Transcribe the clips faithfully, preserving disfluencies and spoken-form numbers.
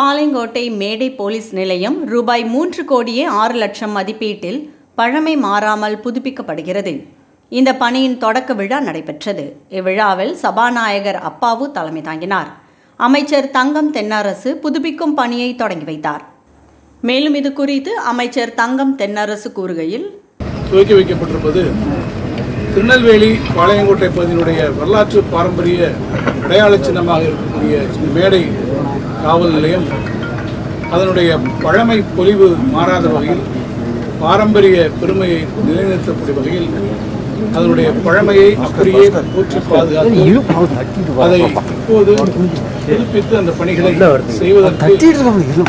பாளையங்கோட்டை மேடை போலீஸ் நிலையம் ரூபாய் மூன்று கோடியே ஆறு லட்சம் மதிப்பீட்டில் பழமை மாறாமல் புதுப்பிக்கப்படுகிறது. இந்த பணியின் தொடக்க விழா நடைபெற்றது. இவ்விழாவில் சபாநாயகர் அப்பாவு தலைமை தாங்கினார். அமைச்சர் தங்கம் தென்னரசு புதுப்பிக்கும் பணியை தொடங்கி வைத்தார். மேலும் இது குறித்து அமைச்சர் தங்கம் தென்னரசு கூறுகையில், துவக்கி வைக்கப்பட்டிருப்பது திருநெல்வேலி பாளையங்கோட்டை பகுதியினுடைய வரலாற்று பாரம்பரிய அடையாள சின்னமாக இருக்கக்கூடிய மேடை காவல் நிலையம் அதனுடைய பழமை பொலிவு மாறாத வகையில் பாரம்பரிய பெருமையை நிலைநிறுத்தக்கூடிய வகையில் அதனுடைய பழமையை அப்படியே போற்றி பாதுகாத்து அதை இப்போது புதுப்பித்து அந்த பணிகளை செய்வதற்கு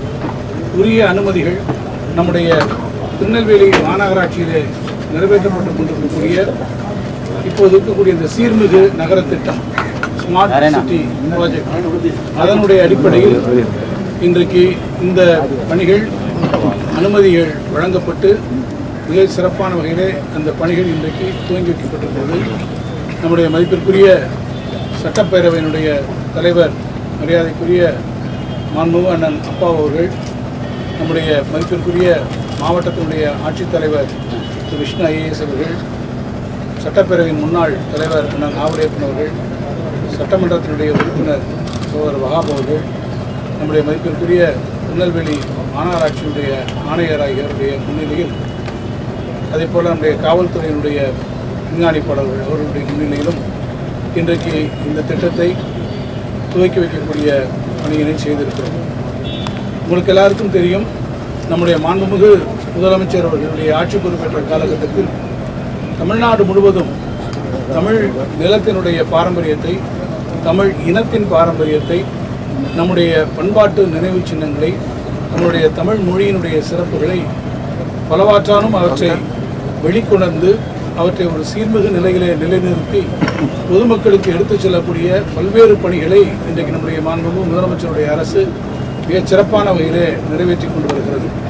உரிய அனுமதிகள் நம்முடைய திருநெல்வேலி மாநகராட்சியிலே நிறைவேற்றப்பட்டுக் கொண்டிருக்கக்கூடிய இப்போது இருக்கக்கூடிய இந்த சீர்மிகு நகர திட்டம் ஸ்மார்ட் சிட்டி ப்ராஜெக்ட் அதனுடைய அடிப்படையில் இன்றைக்கு இந்த பணிகள் அனுமதிகள் வழங்கப்பட்டு மிக சிறப்பான வகையிலே அந்த பணிகள் இன்றைக்கு துவங்கி வைக்கப்பட்டிருக்கிறது. நம்முடைய மதிப்பிற்குரிய சட்டப்பேரவையினுடைய தலைவர் மரியாதைக்குரிய மாண்புமிகு அண்ணன் அப்பா அவர்கள், நம்முடைய மதிப்பிற்குரிய மாவட்டத்தினுடைய ஆட்சித்தலைவர் திரு விஷ்ணு ஐஏஎஸ் அவர்கள், சட்டப்பேரவையின் முன்னாள் தலைவர் அண்ணன் ஆவடையப்பன் அவர்கள், சட்டமன்றத்தினுடைய உறுப்பினர் சோதரர் வகாப் அவர்கள், நம்முடைய மதிப்பிற்குரிய திருநெல்வேலி மாநகராட்சியினுடைய ஆணையர் ஆகியோருடைய முன்னிலையில், அதே போல் நம்முடைய காவல்துறையினுடைய கண்காணிப்பாளர்கள் அவர்களுடைய முன்னிலையிலும் இன்றைக்கு இந்த திட்டத்தை துவக்கி வைக்கக்கூடிய பணியினை செய்திருக்கிறோம். உங்களுக்கு எல்லாருக்கும் தெரியும், நம்முடைய மாண்புமிகு முதலமைச்சர் அவர்களுடைய ஆட்சி பொறுப்பேற்ற காலகட்டத்தில் தமிழ்நாடு முழுவதும் தமிழ் நிலத்தினுடைய பாரம்பரியத்தை, தமிழ் இனத்தின் பாரம்பரியத்தை, நம்முடைய பண்பாட்டு நினைவு சின்னங்களை, நம்முடைய தமிழ் மொழியினுடைய சிறப்புகளை பலவாற்றானும் அவற்றை வெளிக்கொணர்ந்து அவற்றை ஒரு சீர்மிகு நிலையிலே நிலைநிறுத்தி பொதுமக்களுக்கு எடுத்துச் செல்லக்கூடிய பல்வேறு பணிகளை இன்றைக்கு நம்முடைய மாண்புமிகு முதலமைச்சருடைய அரசு மிகச் சிறப்பான வகையிலே நிறைவேற்றி கொண்டு வருகிறது.